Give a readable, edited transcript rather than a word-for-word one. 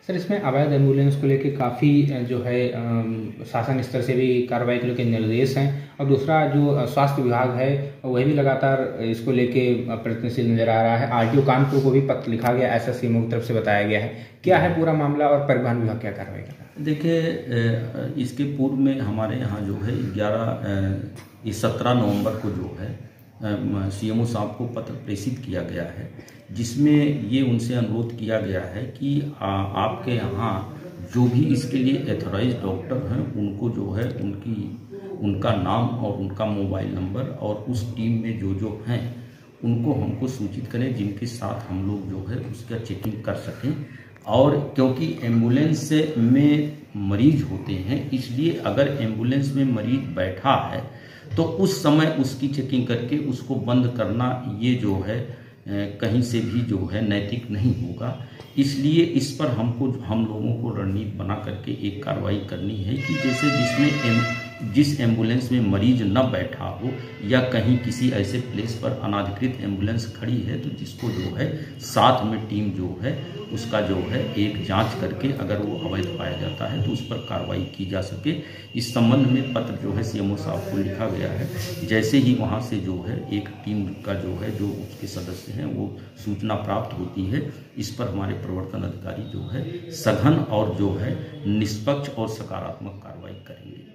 Sir, इसमें अवैध ambulance को लेके काफ़ी जो है शासन स्तर से भी कार्रवाई के लेके निर्देश हैं, और दूसरा जो स्वास्थ्य विभाग है वह भी लगातार इसको लेके प्रयत्नशील नजर आ रहा है। आरटीओ कानपुर को भी पत्र लिखा गया, ऐसा सीएमओ की तरफ से बताया गया है। क्या है पूरा मामला और परिवहन विभाग क्या कार्रवाई कर रहा है? देखिए, इसके पूर्व में हमारे यहाँ जो है 17 नवंबर को जो है सीएमओ साहब को पत्र प्रेषित किया गया है, जिसमें ये उनसे अनुरोध किया गया है कि आपके यहाँ जो भी इसके लिए एथोराइज डॉक्टर हैं उनको जो है उनका नाम और उनका मोबाइल नंबर और उस टीम में जो हैं उनको हमको सूचित करें, जिनके साथ हम लोग जो है उसका चेकिंग कर सकें। और क्योंकि एम्बुलेंस में मरीज होते हैं, इसलिए अगर एम्बुलेंस में मरीज बैठा है तो उस समय उसकी चेकिंग करके उसको बंद करना ये जो है कहीं से भी जो है नैतिक नहीं होगा। इसलिए इस पर हम लोगों को रणनीति बना करके एक कार्रवाई करनी है कि जैसे जिस एम्बुलेंस में मरीज न बैठा हो या कहीं किसी ऐसे प्लेस पर अनाधिकृत एम्बुलेंस खड़ी है तो जिसको जो है साथ में टीम जो है उसका जो है एक जांच करके अगर वो अवैध पाया जाता है तो उस पर कार्रवाई की जा सके। इस संबंध में पत्र जो है सीएमओ साहब को लिखा गया है। जैसे ही वहाँ से जो है एक टीम का जो है जो उसके सदस्य हैं वो सूचना प्राप्त होती है, इस पर हमारे प्रवर्तन अधिकारी जो है सघन और जो है निष्पक्ष और सकारात्मक कार्रवाई करेंगे।